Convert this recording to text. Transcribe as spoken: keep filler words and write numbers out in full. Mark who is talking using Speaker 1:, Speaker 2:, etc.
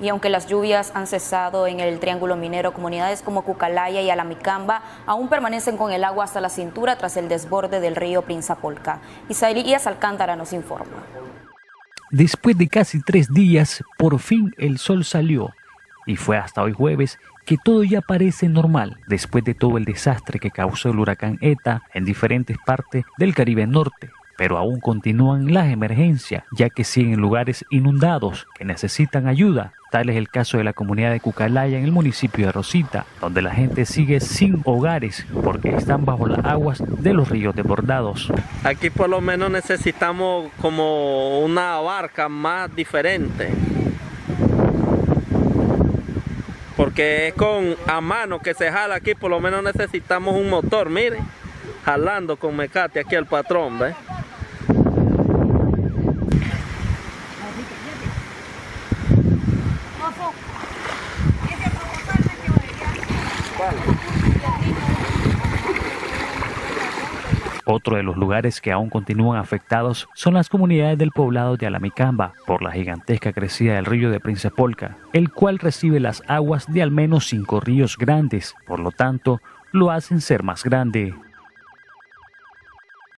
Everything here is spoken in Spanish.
Speaker 1: Y aunque las lluvias han cesado en el Triángulo Minero, comunidades como Cucalaya y Alamicamba aún permanecen con el agua hasta la cintura tras el desborde del río Prinzapolca. Isaías Alcántara nos informa.
Speaker 2: Después de casi tres días, por fin el sol salió. Y fue hasta hoy jueves que todo ya parece normal, después de todo el desastre que causó el huracán ETA en diferentes partes del Caribe Norte. Pero aún continúan las emergencias, ya que siguen lugares inundados que necesitan ayuda. Tal es el caso de la comunidad de Cucalaya en el municipio de Rosita, donde la gente sigue sin hogares porque están bajo las aguas de los ríos desbordados.
Speaker 3: Aquí por lo menos necesitamos como una barca más diferente, porque es con a mano que se jala aquí. Por lo menos necesitamos un motor, mire, jalando con mecate aquí al patrón, ¿ve?
Speaker 2: Otro de los lugares que aún continúan afectados son las comunidades del poblado de Alamicamba por la gigantesca crecida del río de Prinzapolca, el cual recibe las aguas de al menos cinco ríos grandes, por lo tanto, lo hacen ser más grande.